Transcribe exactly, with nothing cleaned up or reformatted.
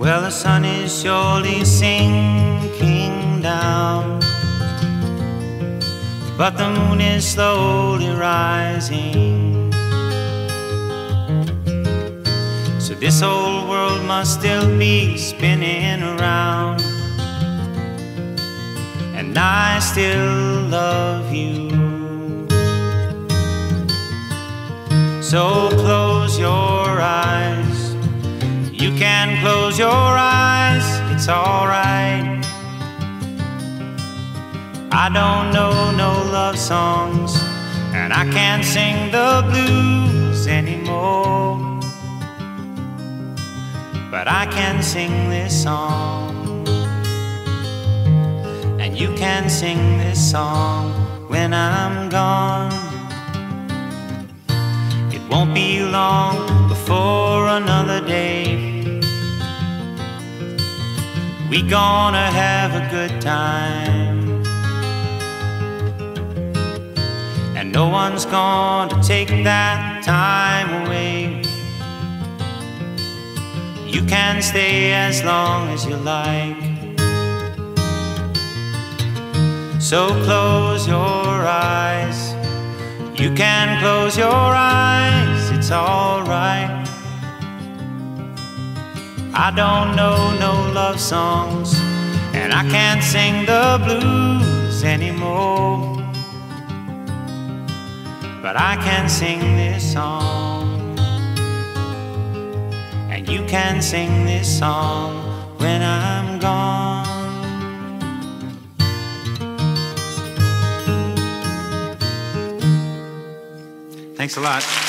Well, the sun is surely sinking down, but the moon is slowly rising. So this whole world must still be spinning around, and I still love you. So close your eyes. You can close your eyes, it's alright. I don't know no love songs, and I can't sing the blues anymore, but I can sing this song, and you can sing this song when I'm gone. It won't be long before another day. We gonna have a good time, and no one's gonna take that time away. You can stay as long as you like. So close your eyes. You can close your eyes, it's alright. I don't know no love songs, and I can't sing the blues anymore, but I can sing this song, and you can sing this song when I'm gone. Thanks a lot.